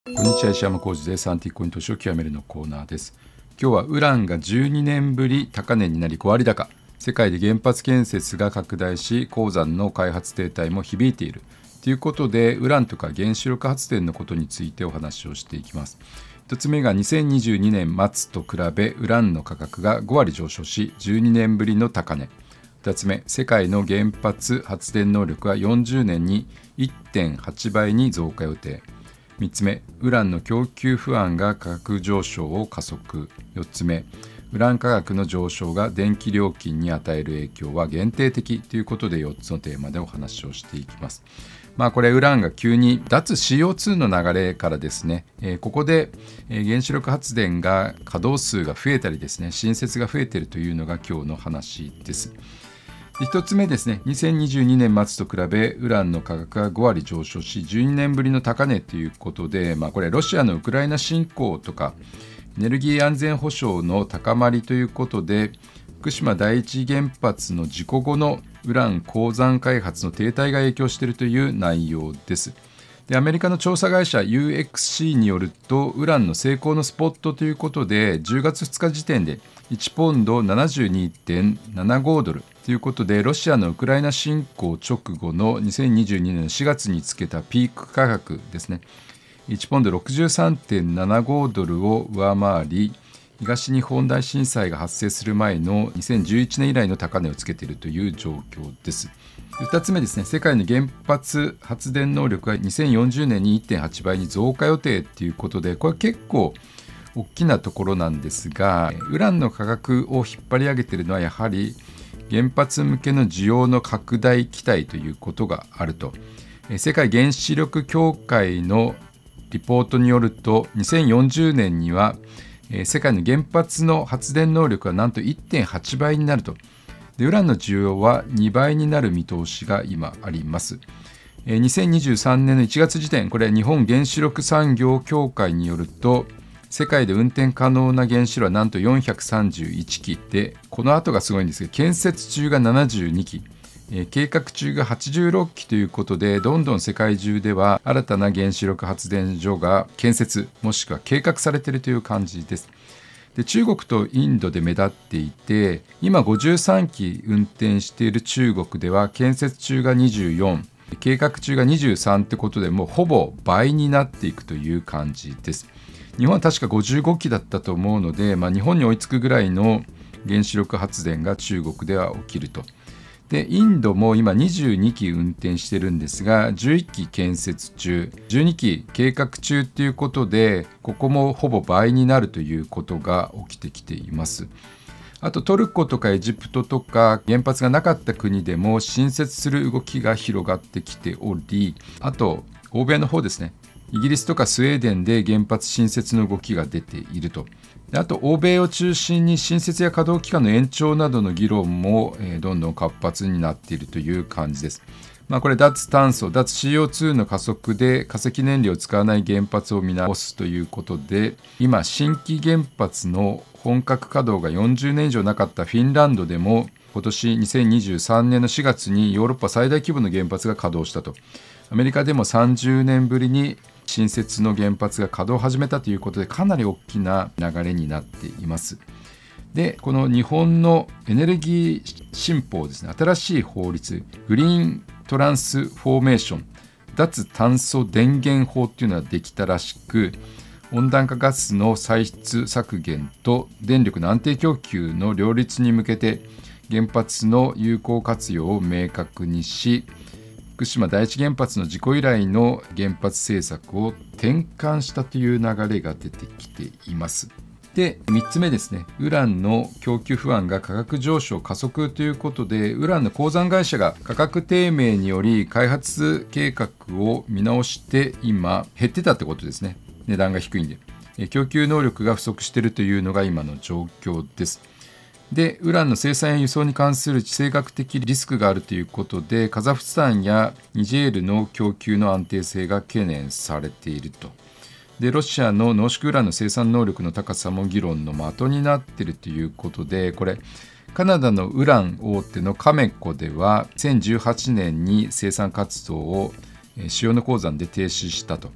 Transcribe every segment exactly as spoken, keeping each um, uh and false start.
こんにちは、石山浩二です。アンティークコイン投資を極めるのコーナーです。今日はウランがじゅうにねんぶり高値になりご割高、世界で原発建設が拡大し鉱山の開発停滞も響いているということで、ウランとか原子力発電のことについてお話をしていきます。ひとつめがにせんにじゅうにねん末と比べウランの価格がご割上昇しじゅうにねんぶりの高値。ふたつめ、世界の原発発電能力はよんじゅうねんに いってんはちばいに増加予定。みっつめ、ウランの供給不安が価格上昇を加速。よっつめ、ウラン価格の上昇が電気料金に与える影響は限定的ということでよっつのテーマでお話をしていきます。まあこれウランが急に脱 シーオーツー の流れからですね、えー、ここで原子力発電が稼働数が増えたりですね、新設が増えているというのが今日の話です。ひとつめですね、にせんにじゅうにねん末と比べウランの価格がご割上昇しじゅうにねんぶりの高値ということで、まあ、これロシアのウクライナ侵攻とかエネルギー安全保障の高まりということで、福島第一原発の事故後のウラン鉱山開発の停滞が影響しているという内容です。でアメリカの調査会社 ユーエックスシー によると、ウランの成功のスポットということでじゅうがつふつか時点でいちポンド ななじゅうにてんななご ドルということで、ロシアのウクライナ侵攻直後のにせんにじゅうにねんのしがつにつけたピーク価格ですね、いちポンド ろくじゅうさんてんななご ドルを上回り、東日本大震災が発生する前のにせんじゅういちねん以来の高値をつけているという状況です。ふたつめですね、世界の原発発電能力がにせんよんじゅうねんに いってんはちばいに増加予定ということで、これ結構大きなところなんですが、ウランの価格を引っ張り上げているのはやはり原発向けの需要の拡大期待ということがあると。世界原子力協会のリポートによると、にせんよんじゅうねんには世界の原発の発電能力はなんと いってんはちばいになると。でウランの需要はにばいになる見通しが今あります。にせんにじゅうさんねんのいちがつ時点、これは日本原子力産業協会によると、世界で運転可能な原子炉はなんとよんひゃくさんじゅういちきで、この後がすごいんですが、建設中がななじゅうにき、えー、計画中がはちじゅうろっきということで、どんどん世界中では新たな原子力発電所が建設もしくは計画されているという感じです。で中国とインドで目立っていて、今ごじゅうさんき運転している中国では建設中がにじゅうよん、計画中がにじゅうさんってことで、もうほぼ倍になっていくという感じです。日本は確かごじゅうごきだったと思うので、まあ、日本に追いつくぐらいの原子力発電が中国では起きると。でインドも今にじゅうにき運転してるんですが、じゅういっき建設中、じゅうにき計画中ということで、ここもほぼ倍になるということが起きてきています。あとトルコとかエジプトとか原発がなかった国でも新設する動きが広がってきており、あと欧米の方ですね、イギリスとかスウェーデンで原発新設の動きが出ていると。あと欧米を中心に新設や稼働期間の延長などの議論も、えー、どんどん活発になっているという感じです。まあ、これ脱炭素、脱 シーオーツー の加速で化石燃料を使わない原発を見直すということで、今新規原発の本格稼働がよんじゅうねん以上なかったフィンランドでも、今年にせんにじゅうさんねんのしがつにヨーロッパ最大規模の原発が稼働したと。アメリカでもさんじゅうねんぶりに新設の原発が稼働を始めたということで、かなり大きな流れになっています。でこの日本のエネルギー新法ですね、新しい法律、グリーントランスフォーメーション脱炭素電源法っていうのができたらしく、温暖化ガスの排出削減と電力の安定供給の両立に向けて原発の有効活用を明確にし、福島第一原発の事故以来の原発政策を転換したという流れが出てきています。でみっつめですね、ウランの供給不安が価格上昇加速ということで、ウランの鉱山会社が価格低迷により開発計画を見直して今減ってたってことですね。値段が低いんで供給能力が不足しているというのが今の状況です。でウランの生産や輸送に関する地政学的リスクがあるということで、カザフスタンやニジェールの供給の安定性が懸念されていると。でロシアの濃縮ウランの生産能力の高さも議論の的になっているということで、これカナダのウラン大手のカメコではせんじゅうはちねんに生産活動を主要の鉱山で停止したと。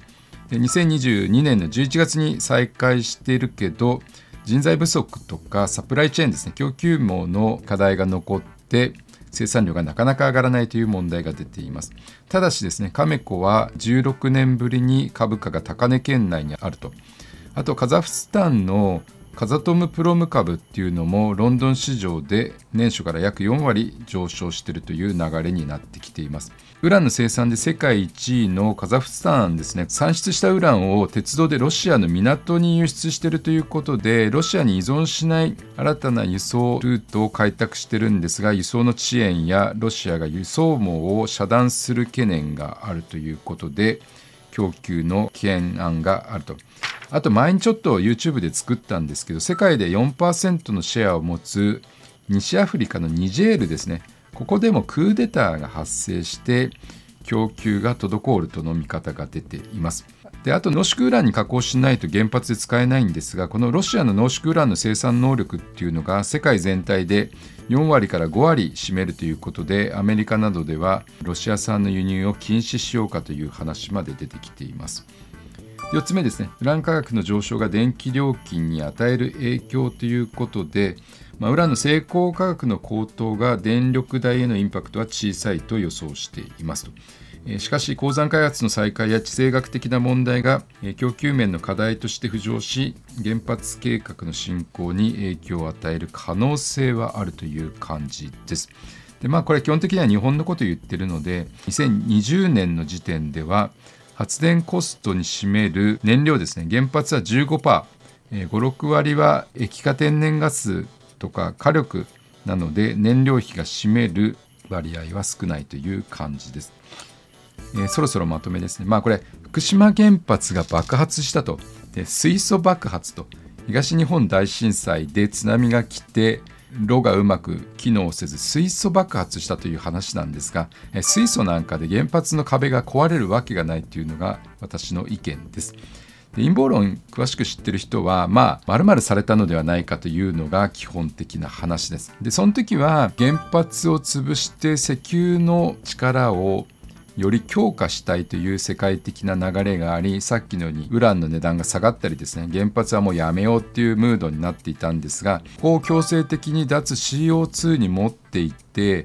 でにせんにじゅうにねんのじゅういちがつに再開しているけど、人材不足とかサプライチェーンですね、供給網の課題が残って生産量がなかなか上がらないという問題が出ています。ただしですね、カメコはじゅうろくねんぶりに株価が高値圏内にあると。あとカザフスタンのカザトムプロム株っていうのもロンドン市場で年初から約よんわり上昇しているという流れになってきています。ウランの生産で世界いちいのカザフスタンですね、産出したウランを鉄道でロシアの港に輸出しているということで、ロシアに依存しない新たな輸送ルートを開拓しているんですが、輸送の遅延やロシアが輸送網を遮断する懸念があるということで、供給の懸案があると。あと前にちょっと YouTube で作ったんですけど、世界で よんパーセント のシェアを持つ西アフリカのニジェールですね、ここでもクーデターが発生して供給が滞るとの見方が出ています。で、あと濃縮ウランに加工しないと原発で使えないんですが、このロシアの濃縮ウランの生産能力っていうのが世界全体でよんわりからごわり占めるということで、アメリカなどではロシア産の輸入を禁止しようかという話まで出てきています。よっつめですね、ウラン価格の上昇が電気料金に与える影響ということで、まあ、ウランの成功価格の高騰が電力代へのインパクトは小さいと予想していますと。えー、しかし鉱山開発の再開や地政学的な問題が、えー、供給面の課題として浮上し、原発計画の進行に影響を与える可能性はあるという感じです。で、まあ、これ基本的には日本のことを言っているので、にせんにじゅうねんの時点では発電コストに占める燃料ですね、原発は じゅうごパーセント、えー、ご、ろくわりは液化天然ガスとか火力なので燃料費が占める割合は少ないという感じです。えー、そろそろまとめですね。まあこれ福島原発が爆発したと。で、水素爆発と。東日本大震災で津波が来て炉がうまく機能せず水素爆発したという話なんですが、えー、水素なんかで原発の壁が壊れるわけがないというのが私の意見です。陰謀論詳しく知ってる人は、まあ、丸々されたのではないかというのが基本的な話です。で、その時は原発を潰して石油の力をより強化したいという世界的な流れがあり、さっきのようにウランの値段が下がったりですね、原発はもうやめようっていうムードになっていたんですが、こう強制的に脱 シーオーツー に持っていって、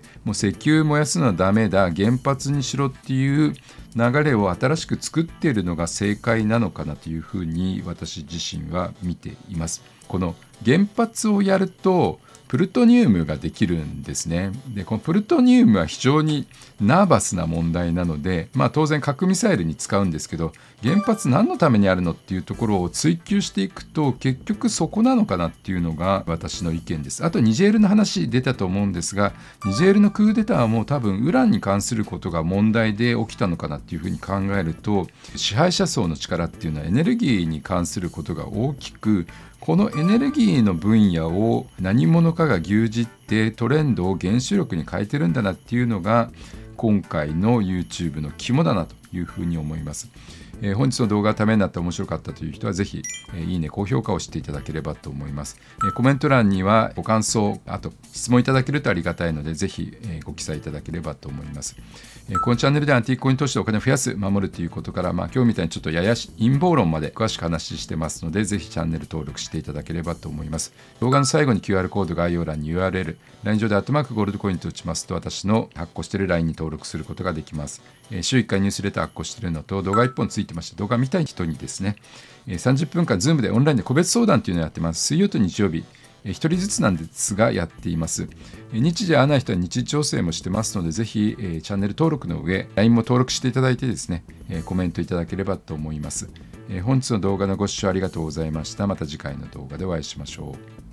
もう石油燃やすのはダメだ、原発にしろっていう流れを新しく作っているのが正解なのかなというふうに私自身は見ています。この原発をやるとプルトニウムができるんですね。で、このプルトニウムは非常にナーバスな問題なので、まあ当然核ミサイルに使うんですけど、原発何のためにあるのっていうところを追求していくと結局そこなのかなっていうのが私の意見です。あとニジェールの話出たと思うんですが、ニジェールのクーデターも多分ウランに関することが問題で起きたのかなっていうふうに考えると、支配者層の力っていうのはエネルギーに関することが大きく、このエネルギーの分野を何者かが牛耳ってトレンドを原子力に変えてるんだなっていうのが今回の YouTube の肝だなというふうに思います。えー、本日の動画がためになって面白かったという人はぜひ、えー、いいね、高評価をしていただければと思います。えー、コメント欄にはご感想、あと質問いただけるとありがたいのでぜひ、えー、ご記載いただければと思います。えー、このチャンネルではアンティークコイン投資でお金を増やす、守るということから、まあ、今日みたいにちょっとやや陰謀論まで詳しく話してますのでぜひチャンネル登録していただければと思います。動画の最後に キューアール コード、概要欄に ユーアールエル、ライン 上でアットマークゴールドコインと打ちますと私の発行している ライン に登録することができます。えー、週いっかいニュースレター発行しているのと動画いっぽんついてまして、動画見たい人にですね、さんじゅっぷんかん Zoom でオンラインで個別相談というのをやってます。水曜と日曜日、ひとりずつなんですがやっています。日時合わない人は日時調整もしてますので、ぜひチャンネル登録の上、ライン も登録していただいてですね、コメントいただければと思います。本日の動画のご視聴ありがとうございました。また次回の動画でお会いしましょう。